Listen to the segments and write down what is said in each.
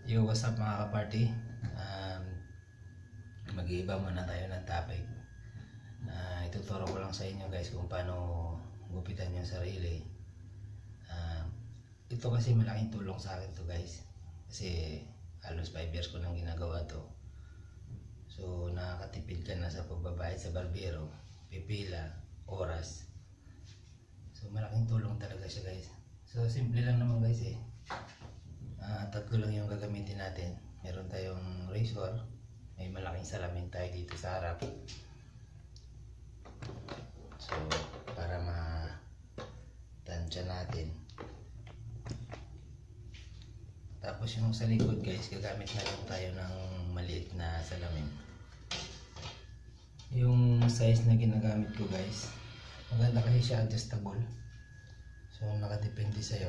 Yo, what's up mga kaparty? Mag-iiba muna tayo ng topic. Ituturo ko lang sa inyo guys kung paano gupitan yung sarili. Ito kasi malaking tulong sa akin to guys. Kasi halos 5 years ko nang ginagawa to. So nakakatipid ka na sa pagbabayad sa barbero, pipila, oras. So malaking tulong talaga siya guys. So simple lang naman guys eh. Tatlo lang yung gagamitin natin. Meron tayong razor, may malaking salamin tayo dito sa harap. So para matansya natin. Tapos yung sa likod guys, gagamit na lang tayo ng maliit na salamin. Yung size na ginagamit ko guys, maganda kasi siya, adjustable. So nakadepende sa'yo.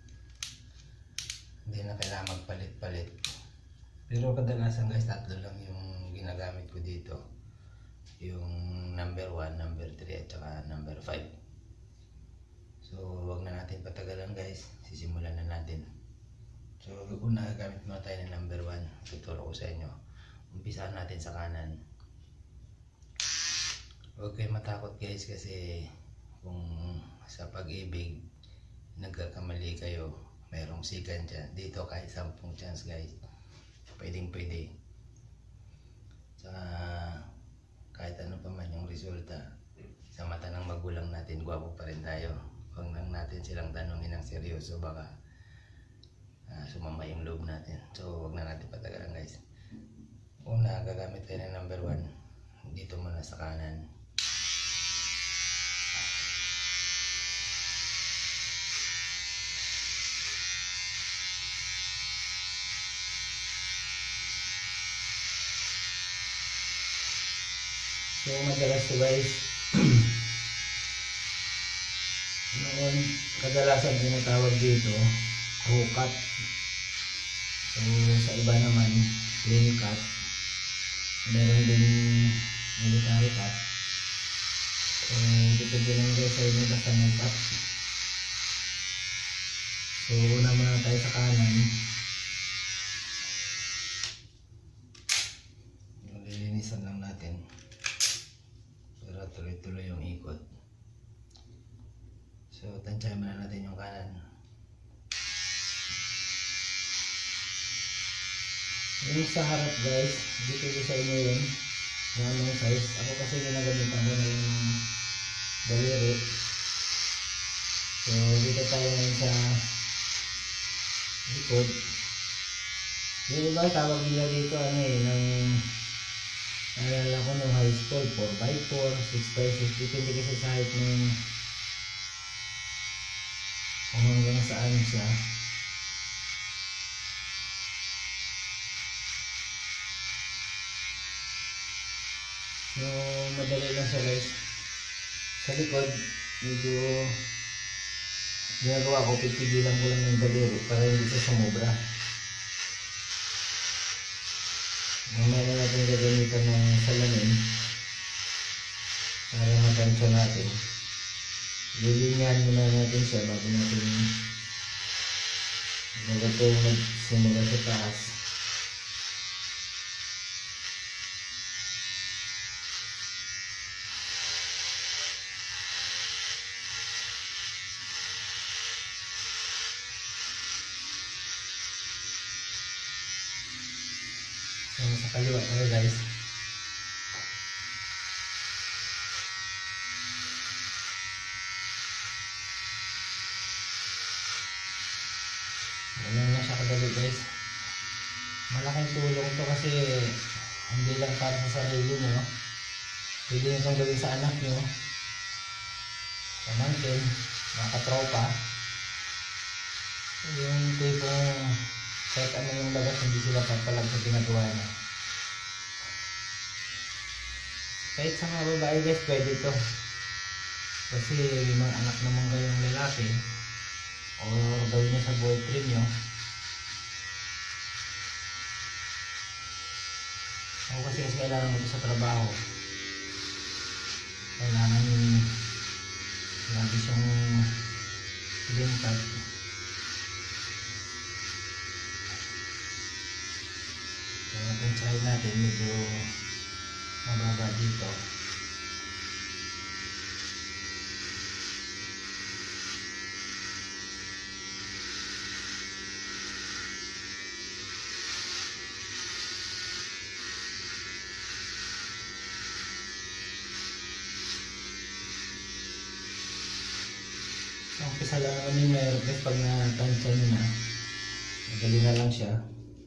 Hindi na kailangan magpalit-palit. Pero kadalasan guys, tatlo lang yung ginagamit ko dito. Yung number 1, number 3 at saka number 5. So wag na natin patagalan guys, sisimulan na natin. So una gagamit muna tayo ng number 1. Tuturo ko sa inyo. Umpisahan natin sa kanan. Huwag kayo matakot guys, kasi kung sa pag-ibig nagkakamali kayo, mayroong second dyan. Dito kahit 10 chance guys, pwedeng pwede. Saka kahit ano pa man yung resulta, sa mata ng magulang natin, gwapo pa rin tayo. Huwag lang natin silang tanongin ng seryoso, baka sumama yung loob natin. So huwag na natin patagalan guys. Una gagamit tayo ng number 1. Dito muna sa kanan. So madalas to guys, noon kadalasan tinatawag dito crow cut. So sa iba naman clean cut, meron din military cut. So depende lang guys sa inyo basta may cut. So una muna tayo sa kanan. Lilinisan lang natin para tuloy-tuloy yung ikot. So tansyahin muna natin yung kanan. Yung sa harap guys, dito sa inyo yun yung anong size. Ako kasi ginagamitan ko na yung daliri. So dito tayo ngayon sa likod. Yung iba tawag nila dito ano eh, ng naalala ko nung high school, 4x4, 6x6, depende kasi sa height ng kung hanggang saan siya. So madali lang siya guys. Sa likod medyo ginagawa ko, pipigilan ko lang yung daliri para hindi siya sumobra. Mamaya na natin gagamitan ng salamin para matansya natin. Lilinyahan muna natin siya bago natin magsimula sa taas. So sa kaliwa tayo guys. Ganyan na siya kadali guys. Malaking tulong to kasi hindi lang para sa sarili nyo, pwede nyo itong gawin sa anak nyo, pamangkin, mga katropa. Yung tipong kahit ano yung labas, hindi sila papalag sa ginagawa niya. Kahit sa mga babae guys, pwede to. Kasi may mga anak naman kayong lalaki, o gawin nyo sa boyfriend nyo. Ako kasi kailangan mo ito sa trabaho. Kailangan lagi siyang clean cut. So tansyahin natin, medyo mababa dito. Umpisa lang naman yung meron guys, pag natansya nyo na, madali na lang siya.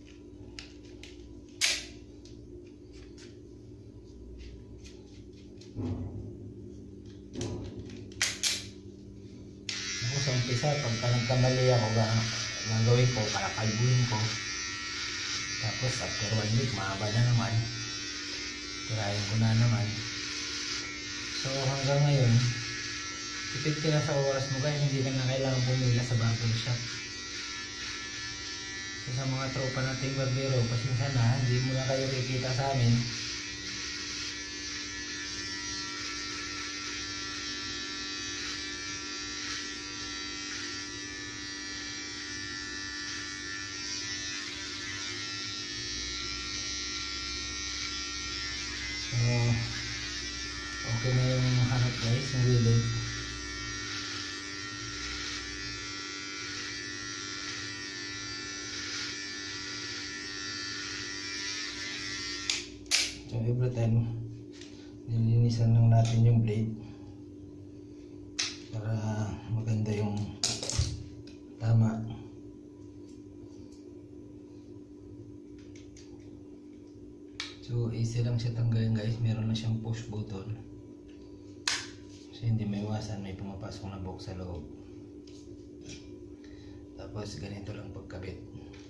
Ako sa umpisa, pagka nagkamali ako, gagawin ko, kalakalbuhin ko. Tapos after 1 week, mahaba na naman. Tirahin ko na naman. So hanggang ngayon, tipid ka na sa oras mo guys, hindi ka na kailangan pumila sa barber shop. So sa mga tropa nating barbero, pasensya na, hindi mo na kayo kikita sa amin. So okay na yung harap guys, yung gilid. So every time nilinisan lang natin yung blade para maganda yung tama. So easy lang siya tanggalin guys, meron na siyang push button. So hindi may iwasan, may pumapasok na box sa loob. Tapos ganito lang pagkabit.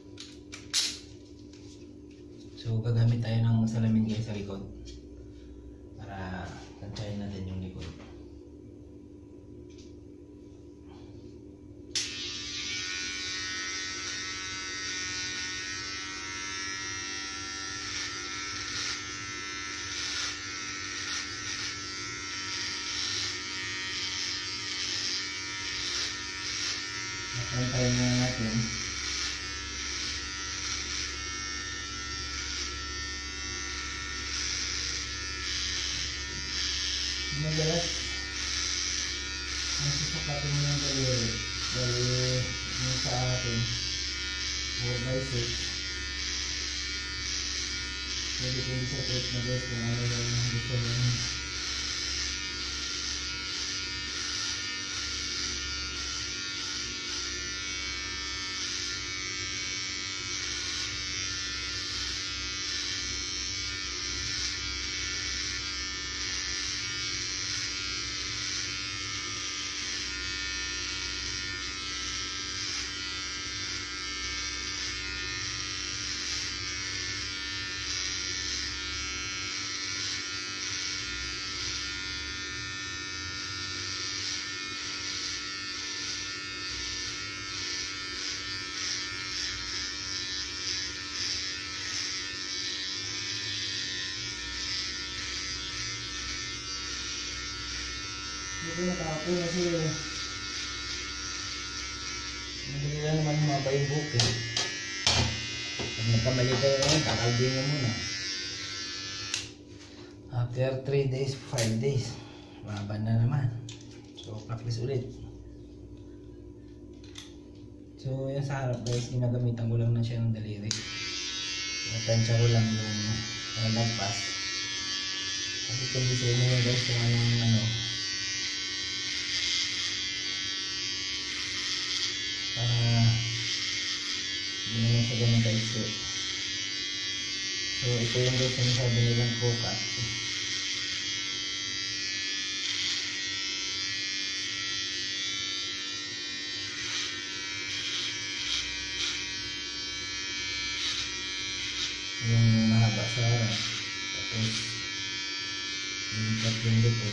So gagamit tayo ng salamin guys sa likod para tansyahin natin yung likod. Tansyahin na natin. Madalas nasusukatin mo ng daliri dahil yung sa atin 4x6 pwede pwede sa trip na guys kung ano yung gusto mo. Hindi ko nakakapo kasi madali lang naman humaba yung buhok eh. Pag nagkamali kayo ngayon, kakalbin mo muna. After 3 days, 5 days, mahaba na naman. So practice ulit. So yan sa harap guys, ginagamitan ko lang na siya ng daliri. Natansya ko lang yung lagpas. Kasi kung design nyo yun guys kung anong ano, para hindi naman siya ganun ka-issue. So ito yung guys yung sabi nilang co-cut. Yung mahaba sa harap, tapos lilipat yung likod.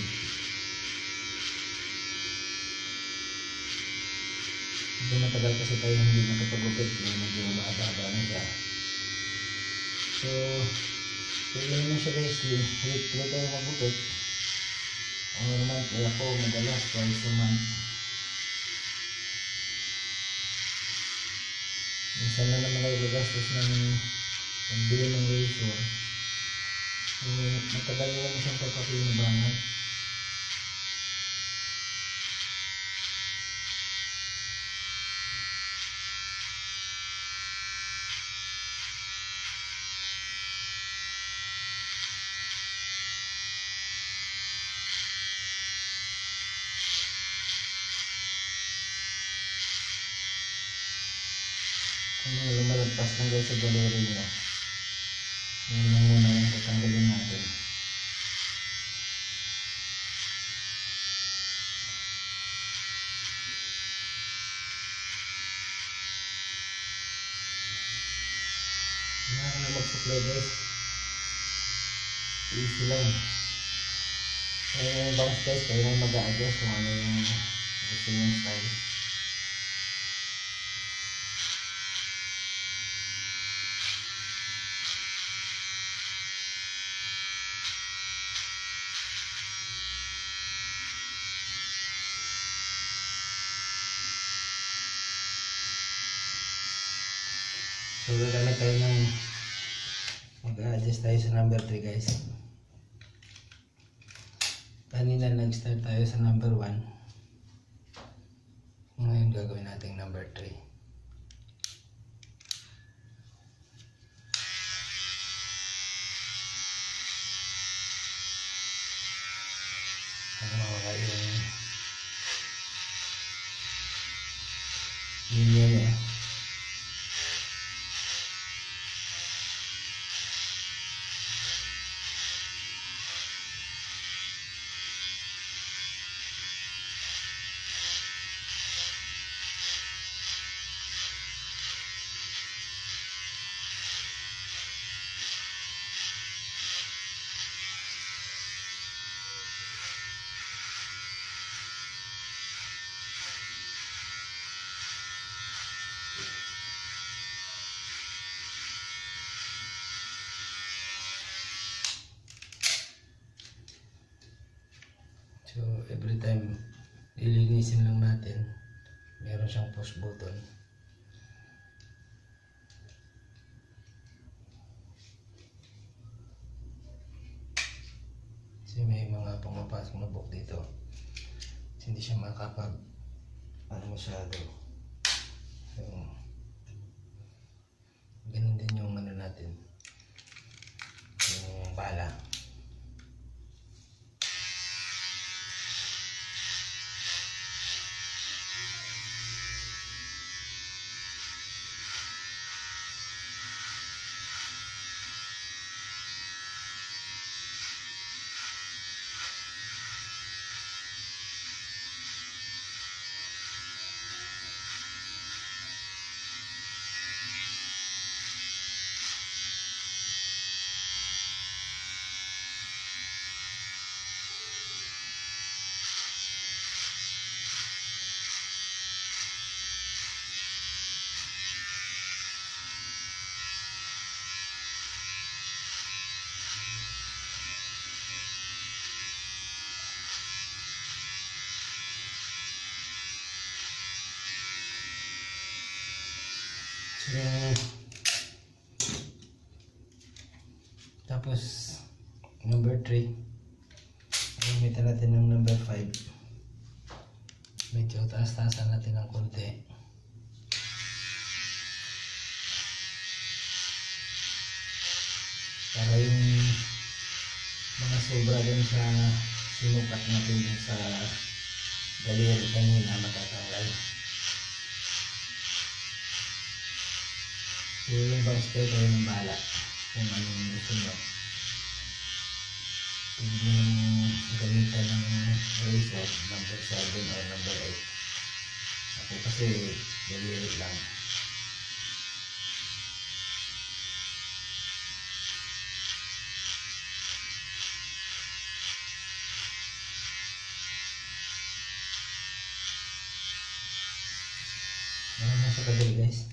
Medyo matagal kasi tayo hindi nakapagupit, medyo mahaba na siya. So tuloy na siya guys, weekly tayo magupit. Or monthly ako, madalas twice a month. Minsan na naman tayo gagastos ng pagbili ng razor. Matagal na naman siyang pagpapinabangan. Kung mga lumalagpas lang guys sa galeri nyo, yun lang muna yung tatanggalin natin. Hindi na mag-supply guys, easy lang. Kaya yung bounce guys, kayo lang mag-a-adjust kung ano yung gusto yung style. So gagamit tayo ng mag-adjust tayo sa number 3 guys. Kanina nag-start tayo sa number 1. Ngayon gagawin natin number 3. Para mawala yung linya niya. So every time ilinisin lang natin, meron siyang push button. Kasi may mga pumapasok na book dito. Kasi hindi siya makapag masyado. So, ganun din yung ano natin, yung bala. So, tapos number 3, gamitan natin ng number 5. Medyo taas-taasan natin ng konti para yung mga sobra dun sa sinukat natin dun sa galeri kanina matatanggal. So yung bounce tayo kayo ng bahala kung anong gusto nyo. Pwede nyo gamitan ng razor number 7 or number 8. Ako kasi galeri lang. Sa kadali guys,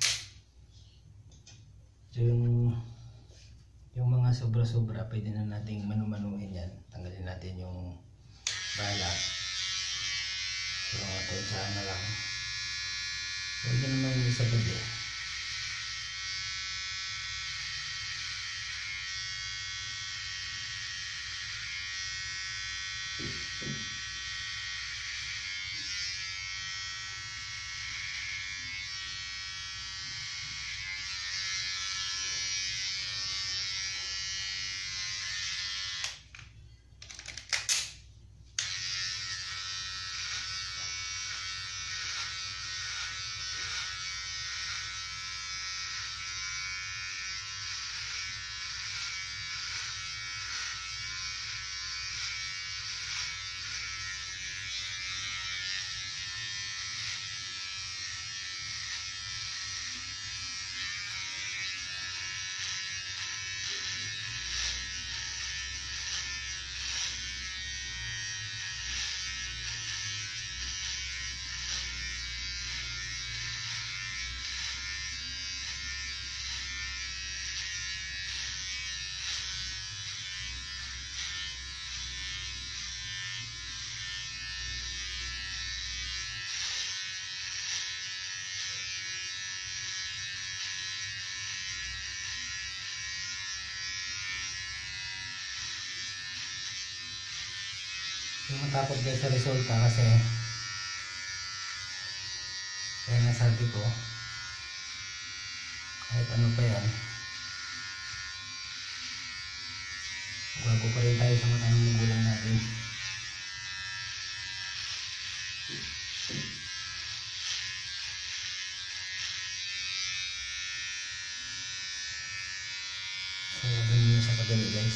so yung mga sobra-sobra pwede na nating manu-manuhin yan. Tanggalin natin yung bala, so tansyahan na lang. Huwag nyo naman yung sa gabi. Matakot guys sa resulta kasi kaya nga sabi ko kahit ano pa yan, bago pa rin tayo sa mga magulang natin. So ganyan sa pagdali guys.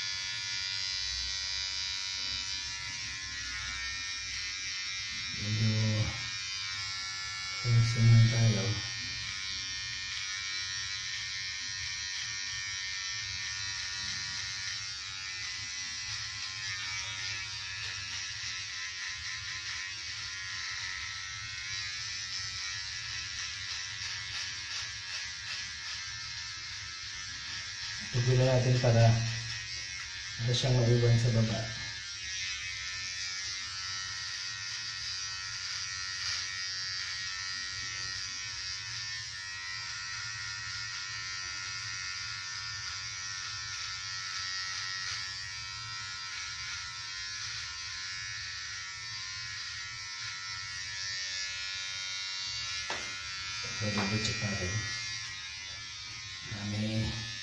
Sinisin tayo. Tugulan natin para wala siyang maiwan sa baba. So, double check natin. May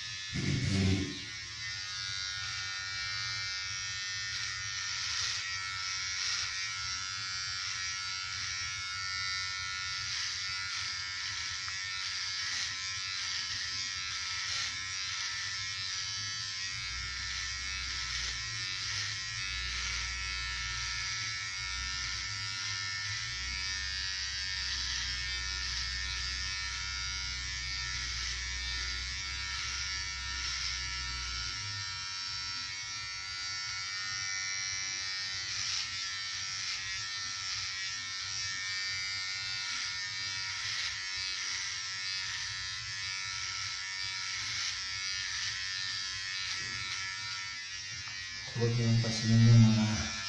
huwag nyo pasinin yung mga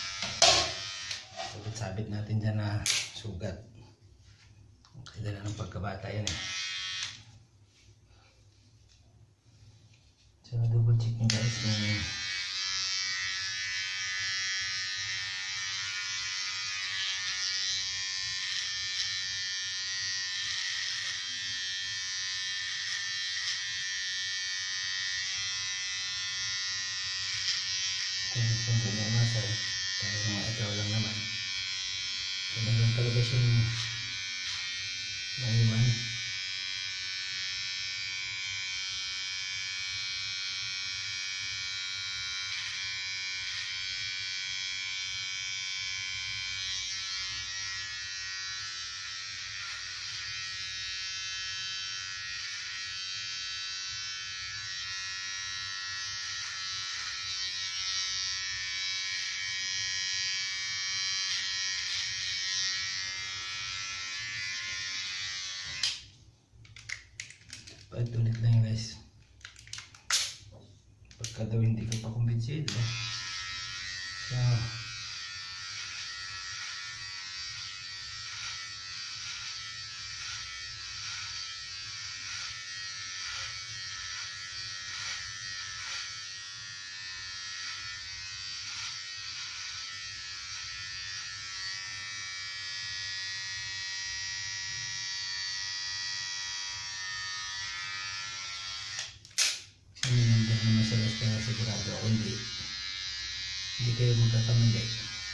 sabit natin dyan na sugat. Kaya na ng pagkabata yan eh. So double check nyo guys yung kung pinamasan dahil mga ikaw lang naman. So meron talaga siyang maiwan. Ulit lang yun guys. Pagka daw hindi ka pa kumbinsido, so kayo magkakamali.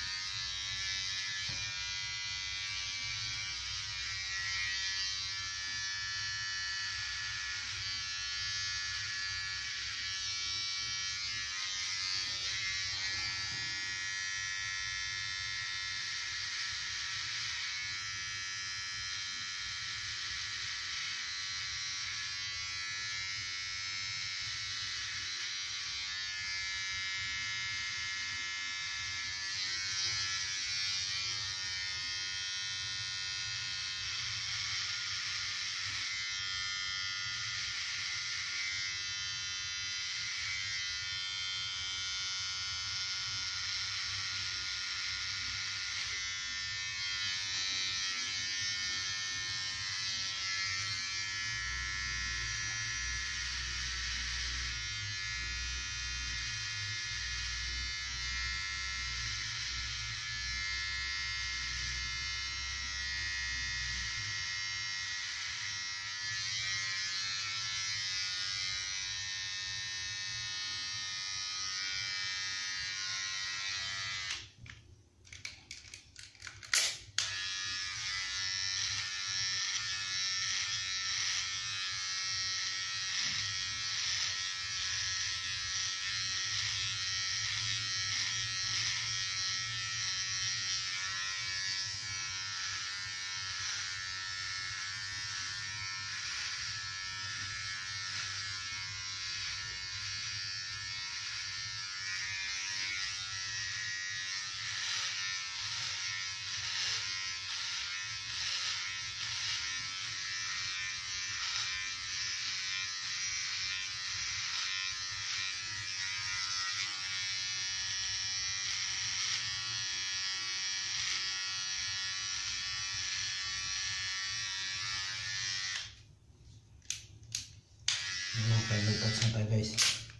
Final touch na tayo guys.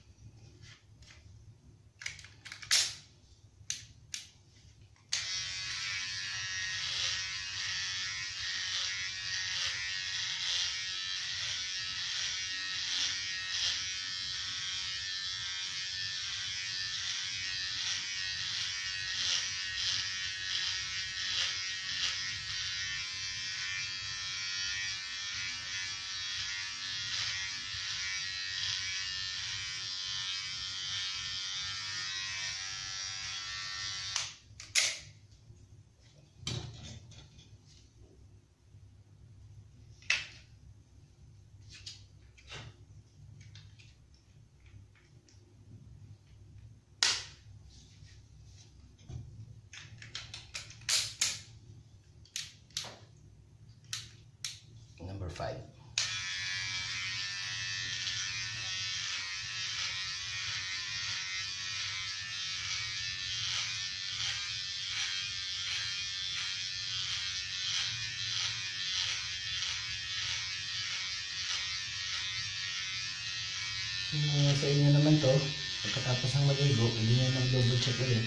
Number 5. Sa inyo naman to, pagkatapos ng maligo, hindi nyo mag-double check ulit.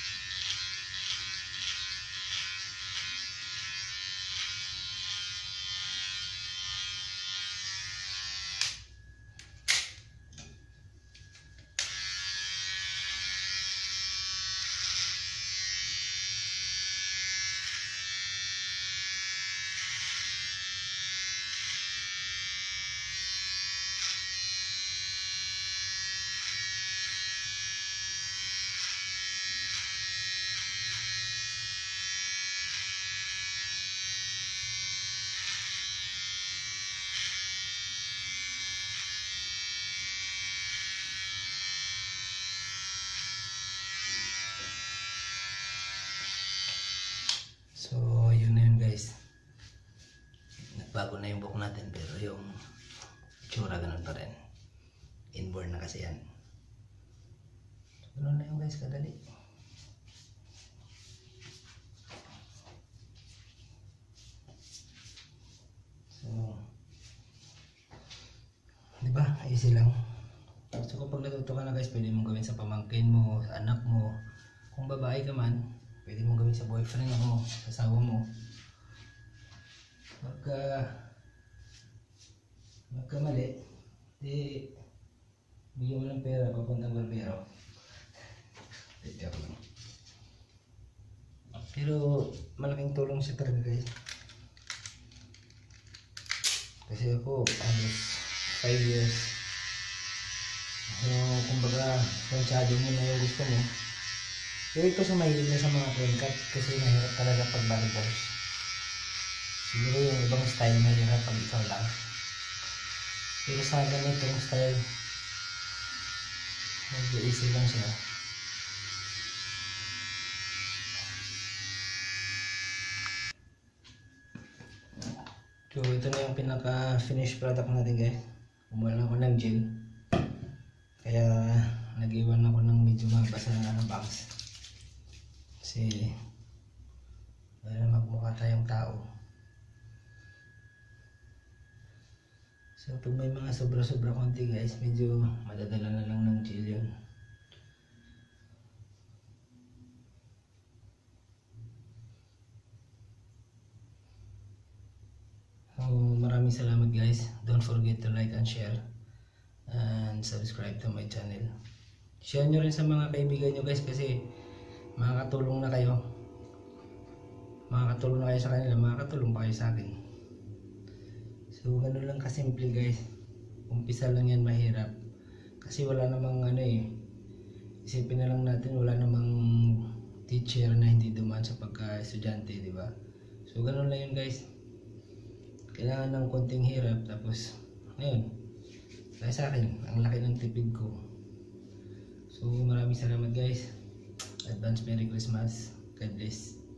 So, yun na yun guys. Nagbago na yung buhok natin pero yung itsura ganun pa rin. Inborn na kasi yan. Ganun na yun guys, kadali. So, di ba? Easy lang. So, kapag natuto ka na guys, pwede mong gawin sa pamangkin mo, sa anak mo. Kung babae ka man, pwede mong gawin sa boyfriend mo, sa asawa mo. Magkamali, di bigyan mo ng pera papuntang barbero. Joke lang. Pero malaking tulong siya talaga guys. Kasi ako, halos 5 years. So, kumbaga, planchado mo na yung gusto mo. Pero ito sa mahilig na sa mga plain cut kasi mahirap talaga pag body wash. Siguro yung ibang style mahirap pag ikaw lang. Pero sa ganitong style, medyo easy lang siya. So ito na yung pinaka finished product natin guys. Kumuha lang ako ng gel. Kaya nag-iwan ako ng medyo mabasa na box. Kasi para magmukha tayong tao. So pag may mga sobra-sobra konti guys, medyo madadala na lang ng gel yun. So maraming salamat guys. Don't forget to like and share and subscribe to my channel. Share nyo rin sa mga kaibigan nyo guys kasi makakatulong na kayo. Makakatulong na kayo sa kanila, makakatulong pa kayo sa akin. So ganun lang kasimple guys. Umpisa lang yan, mahirap. Kasi wala namang isipin na lang natin wala namang teacher na hindi dumaan sa pagka-estudyante, di ba? So ganun lang yun guys. Kailangan ng konting hirap tapos ngayon, kaya sa akin, ang laki ng tipid ko. So maraming salamat guys. Advance Merry Christmas. God bless.